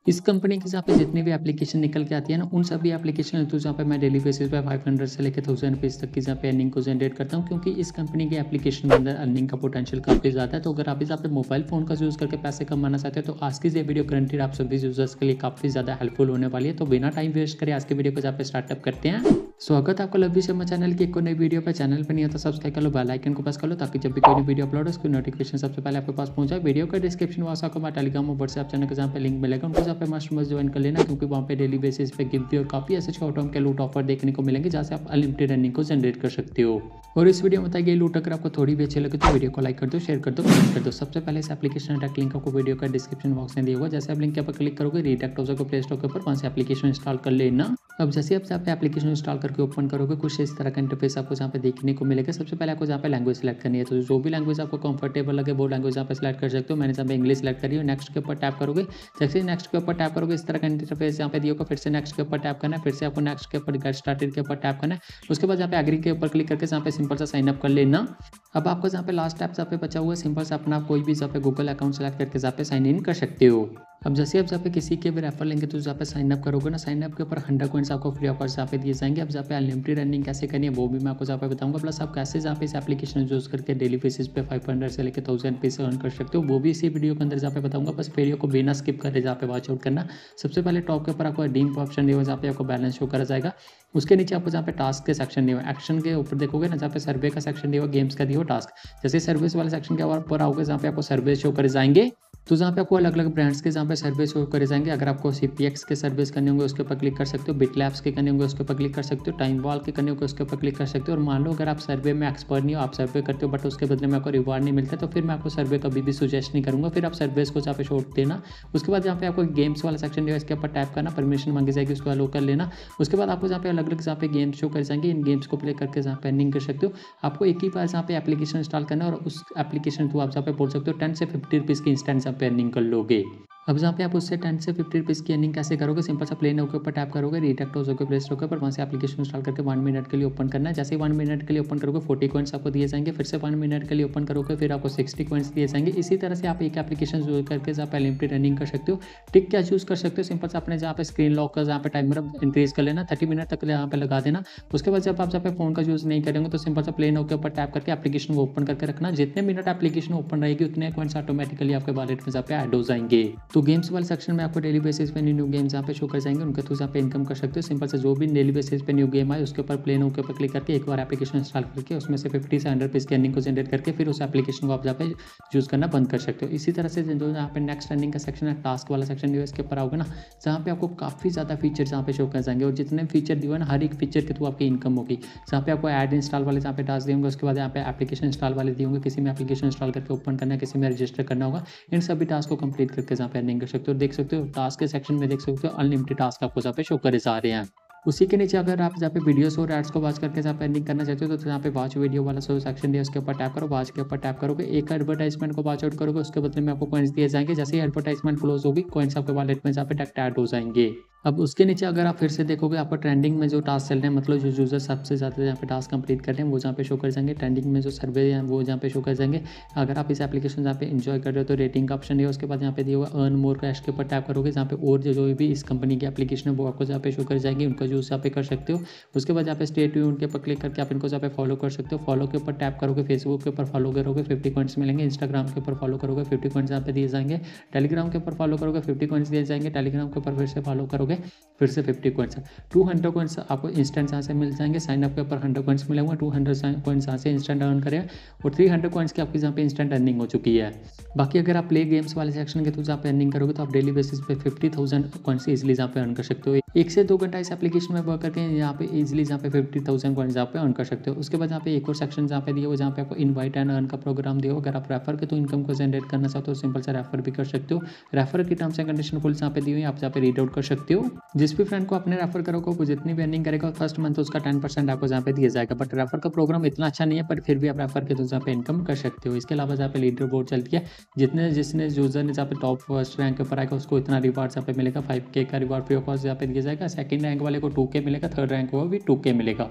इस कंपनी की जहाँ पे जितनी भी एप्लीकेशन निकल के आती है ना, उन सभी एप्लीकेशन तो जहाँ पे मैं डेली बेसिस पे 500 से लेकर 1000 रुपीज़ तक की जहाँ पे अर्निंग को जनरेट करता हूँ, क्योंकि इस कंपनी के एप्लीकेशन के अंदर अर्निंग का पोटेंशियल काफ़ी ज़्यादा है। तो अगर आप इस यहाँ पे मोबाइल फ़ोन का यूज़ करके पैसे कमाना चाहते हैं, तो आज की ये वीडियो गारंटीड आप सभी यूजर्स के लिए काफ़ी ज़्यादा हेल्पफुल होने वाली है। तो बिना टाइम वेस्ट करें आज के वीडियो को जहाँ पे स्टार्टअप करते हैं। स्वागत है आपका लव यू शर्मा चैनल की एक और नई वीडियो पे। चैनल पे नहीं आता सब्सक्राइब कर लो, बेल आइकन को प्रेस कर लो, ताकि जब भी कोई नई वीडियो अपलोड हो उसकी नोटिफिकेशन सबसे पहले आपके पास पहुंच जाए। वीडियो का डिस्क्रिप्शन वहाँ आपको हमारे टेलीग्राम और व्हाट्सएप चैनल के जहाँ पे लिंक मिलेगा, उनको जहाँ पे मस्ट ज्वाइन कर लेना, क्योंकि वहाँ पे डेली बेसिस पे गिफ्ट और काफ़ी ऐसे शॉर्ट टर्म के लूट ऑफर देखने को मिलेंगे, जहाँ से आप अनलिमिटेड अर्निंग को जनरेट कर सकते हो। और इस वीडियो में बताइए लूट अगर आपको थोड़ी भी अच्छी लगे तो वीडियो को लाइक कर दो, शेयर कर दो, कमेंट कर दो। सबसे पहले इस एप्लीकेशन डायरेक्ट लिंक आपको वीडियो का डिस्क्रिप्शन बॉक्स में दिया होगा। जैसे आप लिंक के ऊपर क्लिक करोगे, रिडायरेक्ट हो जाओगे प्ले स्टोर के ऊपर, वहाँ से एप्लीकेशन इंस्टॉल कर लेना। अब जैसे आप एप्लीकेशन इंस्टॉल करके ओपन करोगे, कुछ इस तरह का इंटरफेस आपको जहाँ पे देखने को मिलेगा। सबसे पहले आपको जहाँ पे लैंग्वेज सेलेक्ट करनी है, तो जो भी लैंग्वेज आपको कंफर्टेबल लगे वो लैंग्वेज यहाँ पे सेलेक्ट कर सकते हो। मैंने जहाँ पे इंग्लिश सेलेक्ट करी है, नेक्स्ट के ऊपर टैप करोगे। जैसे नेक्स्ट के ऊपर टैप करोगे, इस तरह का इंटरफेस यहाँ पे दिया होगा। फिर से नेक्स्ट के ऊपर टैप करना है, फिर से आपको नेक्स्ट के ऊपर गेट स्टार्टेड के ऊपर टैप करना है। उसके बाद यहाँ पे एग्री के ऊपर क्लिक करके जहाँ पे सिंपल सा साइन अप कर लेना। अब आपको जहाँ पे लास्ट टैप जहाँ पे बचा हुआ है, सिंपल से अपना कोई भी जहाँ पे गूगल अकाउंट सेलेक्ट करके जहाँ पे साइन इन कर सकते हो। अब जैसे आप जहाँ पे किसी के भी रेफर लेंगे, तो जहाँ पे साइन अप करोगे ना, साइन अप के ऊपर 100 कॉइन्स आपको फ्री ऑफर जहाँ पे दिए जाएंगे। अब जहाँ पे अनलिमिटेड रनिंग कैसे करनी है वो भी मैं आपको जहाँ पे बताऊंगा, प्लस आप कैसे जहाँ पे इस एप्लीकेशन यूज करके डेली बेसिस पे 500 से लेकर 1000 रुपीज़ अर्न कर सकते हो, वो भी इसी वीडियो के अंदर जहाँ पे बताऊंगा। बस वीडियो को बिना स्किप करे जहाँ पे वॉच आउट करना। सबसे पहले टॉप के ऊपर आपको रिडीम का ऑप्शन दिया हुआ, जहाँ पे आपको बैलेंस शो करा जाएगा। उसके नीचे आपको जहाँ पे टास्क के सेक्शन दिया हुआ, एक्शन के ऊपर देखोगे ना, जहाँ पे सर्वे का सेक्शन दिया हुआ, गेम्स का दिया हुआ, टास्क। जैसे सर्विस वाले सेक्शन के ऊपर आओगे, जहाँ पे आपको सर्वे शो करे जाएंगे, तो जहाँ पे आपको अलग अलग ब्रांड्स के जहाँ पे सर्विस शो करे जाएंगे। अगर आपको CPX के सर्विस करने होंगे उसके ऊपर क्लिक कर सकते हो, बिटलैब्स के करने होंगे उसके ऊपर क्लिक कर सकते हो, टाइम वॉल के करने होंगे उसके ऊपर क्लिक कर सकते हो। और मान लो अगर आप सर्वे में एक्सपर्ट नहीं हो, आप सर्वे करते हो बट उसके बदले में आपको रिवार्ड नहीं मिलता, तो फिर मैं आपको सर्वे कभी भी सुजेस्ट नहीं करूँगा। फिर आप सर्विस को जहाँ पे छोड़ देना। उसके बाद जहाँ पे आपको गेम्स वाला सेक्शन दिया इसके ऊपर टैप करना, परमिशन मांगी जाएगी, उसको अलो कर लेना। उसके बाद आपको जहाँ पे अलग अलग जहाँ पे गेम्स शो कर जाएंगे, इन गेम्स को प्ले करके जहाँ पे अर्निंग कर सकते हो। आपको एक ही बार जहाँ पे एप्लीकेशन इंस्टॉल करना है, और उस एप्लीकेशन थ्रू आप जहाँ पे बोल सकते हो 10 से 50 रुपीज़ की इंस्टेंट जहाँ पे अर्निंग कर लोगे। अब जहाँ पे आप उससे 10 से 50 रुपीज़ की अर्निंग कैसे करोगे, सिंपल सा प्ले नाउ के ऊपर टैप करोगे, रिडायरेक्ट हो जाओगे प्ले स्टोर के ऊपर, वहाँ से एप्लीकेशन इंस्टॉल करके 1 मिनट के लिए ओपन करना है। जैसे ही 1 मिनट के लिए ओपन करोगे 40 कॉइन्स आपको दिए जाएंगे। फिर से 1 मिनट के लिए ओपन करोगे, फिर आपको 60 कॉइन्स दिए जाएंगे। इसी तरह से आप एक एप्लीकेशन यूज करके जहाँ पे अनलिमिटेड अर्निंग कर सकते हो। टिक क्या चूज़ कर सकते हो, सिंपल से अपने जहाँ पे स्क्रीन लॉक का जहाँ पे टाइमर इंक्रीज कर लेना, 30 मिनट तक यहाँ पे लगा देना। उसके बाद जब आप जहाँ पे फोन का यूज़ नहीं करेंगे, तो सिंपल सा प्ले नाउ के ऊपर टैप करके एप्लीकेशन को ओपन करके रखना। जितने मिनट एप्लीकेशन ओपन रहेगी उतने कॉइन्स ऑटोमेटिकली आपके वॉलेट में जहाँ पे ऐड हो जाएंगे। तो गेम्स वाले सेक्शन में आपको डेली बेसिस पे न्यू गेम्स यहाँ पे शो कर जाएंगे, उनके थ्रू यहाँ पे इनकम कर सकते हो। सिंपल से जो भी डेली बेसिस पे न्यू गेम आए उसके ऊपर प्ले नाउ के ऊपर क्लिक करके एक बार एप्लीकेशन इंस्टॉल करके उसमें से 50 से 100 रुपीज़ की अर्निंग को जनरेट करके फिर उस एप्लीकेशन को आप जहाँ पे यूज़ करना बंद कर सकते हो। इसी तरह से जो यहाँ पे नेक्स्ट अर्निंग का सेक्शन है, टास्क वाला सेक्शन दिया इसके ऊपर आओगे ना, जहाँ पे आपको काफ़ी ज़्यादा फीचर जहाँ पे शो कर जाएंगे, और जितने फीचर दिए ना हर एक फीचर के थ्रू आपकी इनकम होगी। जहाँ पे आपको ऐड इंस्टॉल वाले जहाँ पे टास्क देंगे, उसके बाद यहाँ पे एप्लीकेशन इंस्टॉल वाले दिए होंगे, किसी में एप्लीकेशन इंस्टॉल करके ओपन करना है, किसी में रजिस्टर करना होगा। इन सभी टास्क को कंप्लीट करके जहाँ पे अर्निंग कर सकते हो। देख सकते हो टास्क के सेक्शन में देख सकते हो अनलिमिटेड टास्क आपको जहाँ पे शो करे जा रहे हैं। उसी के नीचे अगर आप जहाँ पे वीडियोस और एड्स को वॉच करके जहाँ पे अर्निंग करना चाहते हो, तो यहाँ पे वॉच वीडियो वाला सो सेक्शन दिया उसके ऊपर टैप करो। वॉच के ऊपर टैप करोगे, एक एडवर्टाइजमेंट को वॉच आउट करोगे, उसके बदले में आपको कॉइन्स दिए जाएंगे। जैसे ही एडवर्टाइजमेंट क्लोज होगी, कॉइन्स आपके वॉलेट में जहाँ पे डायरेक्ट ऐड हो जाएंगे। अब उसके नीचे अगर आप फिर से देखोगे, आपको ट्रेंडिंग में जो टास्क चल रहे हैं, मतलब जो यूजर सबसे ज़्यादा यहाँ पे टास्क कंप्लीट कर रहे हैं वो जहाँ पे शो कर जाएंगे। ट्रेंडिंग में जो सर्वे हैं वो जहाँ पे शो कर जाएंगे। अगर आप इस एप्लीकेशन जहाँ पे एंजॉय कर रहे हो, तो रेटिंग का ऑप्शन है, उसके बाद यहाँ पे दिया हुआ अर्न मोर कैश के ऊपर टैप करोगे, जहाँ पे और जो भी इस कंपनी की एप्लीकेशन है वो आपको जहाँ पे शो कर जाएंगे, उनका यूज़ यहाँ पे कर सकते हो। उसके बाद यहाँ पे स्टे ट्यून्ड के ऊपर क्लिक करके आप इनको जहाँ पे फॉलो कर सकते हो। फॉलो के ऊपर टैप करोगे, फेसबुक के ऊपर फॉलो करोगे 50 कॉइन्स मिलेंगे, इंस्टाग्राम के ऊपर फॉलो करोगे 50 कॉइन्स यहाँ पे दिए जाएंगे, टेलीग्राम के ऊपर फॉलो करोगे 50 कॉइन्स दिए जाएंगे, टेलीग्राम के ऊपर फिर से फॉलो करोगे फिर से 50 कॉइन्स, 200 कॉइन्स आपको इंस्टेंट यहाँ से मिल जाएंगे। साइनअप के ऊपर 100 कॉइन्स मिलेंगे, 200 कॉइन्स यहाँ से इंस्टेंट अर्न करें, और 300 कॉइन्स की आपकी जहाँ पे इंस्टेंट अर्निंग हो चुकी है। बाकी अगर आप प्ले गेम्स वाले सेक्शन के थ्रू जहाँ पे अर्निंग करोगे, तो आप डेली बेसिस पे 50,000 कॉइन्स इजीली जहाँ पे अर्न कर सकते हो। 1 से 2 घंटा इस एप्लीकेशन में वर्क करके यहाँ पे इजीली जहाँ पे 50,000 कॉइन्स यहाँ पे अर्न कर सकते हो। उसके बाद यहाँ पे एक और सेक्शन जहाँ पे दिया हुआ, जहाँ पे आपको इनवाइट एंड अर्न का प्रोग्राम दिया हो। अगर आप रेफर के तो इनकम को जनरेट करना चाहते हो, सिंपल से रेफर भी कर सकते हो। रेफर की टर्म्स एंड कंडीशन फुल जहाँ पे दी हुई है, आप जहाँ पे रीड आउट कर सकते हो। जिस भी फ्रेंड को आपने रेफर करोगे वो जितनी भी अर्निंग करेगा फर्स्ट मंथ उसका 10% आपको जहाँ पे दिया जाएगा। बट रेफर का प्रोग्राम इतना अच्छा नहीं है, पर फिर भी आप रेफर के तो जहाँ पे इनकम कर सकते हो। इसके अलावा जहाँ पे लीडर बोर्ड चलती है, जिसने यूजर ने जहाँ पे टॉप फर्स्ट रैंक पर आएगा उसको इतना रिवार्ड यहाँ पे मिलेगा, 5K का रिवार्ड फ्री ऑफ कॉस्ट यहाँ पे दिया जाएगा। सेकंड रैंक वाले को 2K मिलेगा, थर्ड रैंक को भी 2K मिलेगा।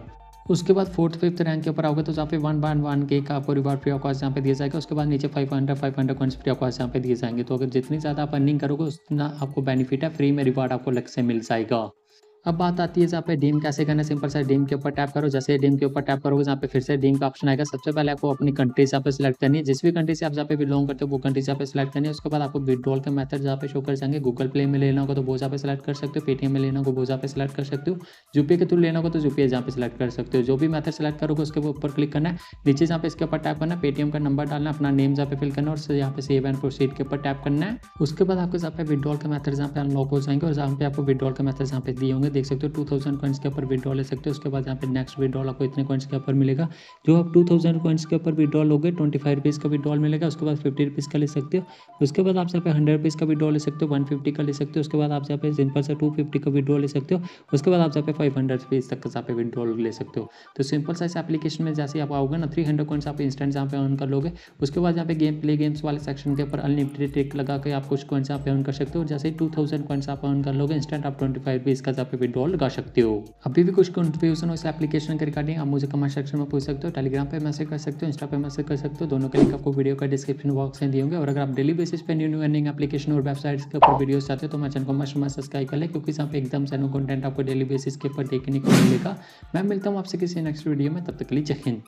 उसके बाद 4th 5th रैंक के ऊपर आओगे तो जहाँ पे 1.1 के का आपको रिवार्ड फ्री ऑफ कॉस्ट यहाँ पे दिया जाएगा। उसके बाद नीचे 500 कॉइन्स फ्री ऑफ कॉस्ट यहाँ पे दिए जाएंगे। तो अगर जितनी ज़्यादा आप अर्निंग करोगे उतना आपको बेनिफिट है, फ्री में रिवार्ड आपको अलग से मिल जाएगा। अब बात आती है जहाँ पे डीम कैसे करना है। सिंपल सा डीम के ऊपर टैप करो। जैसे डीम के ऊपर टैप करोगे जहाँ पे फिर से डीम का ऑप्शन आएगा। सबसे पहले आपको अपनी कंट्री यहाँ पे सिलेक्ट करनी है। जिस भी कंट्री से आप जहाँ पे बिलोंग करते हो वो कंट्री यहाँ पे सिलेक्ट करनी है। उसके बाद आपको विड्रॉल के मेथड जहाँ पे शो कर जाएंगे। गूगल पे में लेना होगा तो वो जहाँ पे सिलेक्ट कर सकते हो। पेटीएम में लेना होगा वो जहाँ पे सिलेक्ट कर सकते हो। यूपीआई के थ्रू लेना होगा तो यूपीआई जहाँ पे सिलेक्ट कर सकते हो। जो भी मेथड सिलेक्ट करोगे उसके ऊपर क्लिक करना है। नीचे जहाँ पे इसके ऊपर टैप करना है, पेटीएम का नंबर डालना, अपना नेम जहाँ पे फिल करना है और यहाँ पे सेव एंड प्रोसीड के ऊपर टैप करना है। उसके बाद आपके जहाँ पे विड्रॉल के मेथड जहाँ पे अनलॉक हो जाएंगे और जहाँ पे आपको विड्रॉल के मेथड जहाँ पे दिए होंगे देख सकते हो। 2000 कॉइन्स के ऊपर विड्रॉल ले सकते हो। उसके बाद यहाँ पे नेक्स्ट विड्रॉल आपको इतने कॉइन्स के ऊपर मिलेगा। जो आप 2000 कॉइन्स के ऊपर विड्रॉल लोगे 25 रुपीज़ का विड्रॉल मिलेगा। उसके बाद 50 रुपीज़ का ले सकते हो। उसके बाद आप यहाँ पे 100 रुपीज़ का विड्रॉल ले सकते हो, 150 का ले सकते हो। उसके बाद आप यहाँ पे सिंपल से 250 का विड्रॉल ले सकते हो। उसके बाद आप यहाँ पे 500 रुपीज़ तक का यहाँ पे विड्रॉल ले सकते हो। तो सिंपल सा इस एप्लीकेशन में जैसे आप आओगे ना 300 कॉइन्स आप इंस्टेंट यहाँ पे अर्न कर लोगे। उसके बाद यहाँ पे गेम प्ले गेम्स वाले सेक्शन के ऊपर अनलिमिटेड टिक लगा के आप कुछ कॉइन्स यहाँ पे अर्न कर सकते हो। जैसे 2000 कॉइन्स आप अर्न कर लोगे इंस्टेंट आप 25 रुपीज़ का यहाँ पे विड्रॉल लगा सकते हो। अभी भी कुछ कंफ्यूजन हो इस एप्लीकेशन के रिगार्डिंग आप मुझे कमेंट सेक्शन में पूछ सकते हो। टेलीग्राम पे मैसेज कर सकते हो, इंस्टा पे मैसेज कर सकते हो। दोनों के लिंक आपको वीडियो का डिस्क्रिप्शन बॉक्स में दिए होंगे। और अगर आप डेली बेसिस पे न्यू अर्निंग एप्लीकेशन और वेबसाइट्स के ऊपर वीडियोस चाहते हो तो मैं चैनल को मस्ट सब्सक्राइब कर ले, क्योंकि यहाँ पे एकदम से कंटेंट आपको डेली बेसिस के ऊपर देखने को मिलेगा। मैं मिलता हूँ आपसे किसी नेक्स्ट वीडियो में, तब तक के लिए जय हिंद।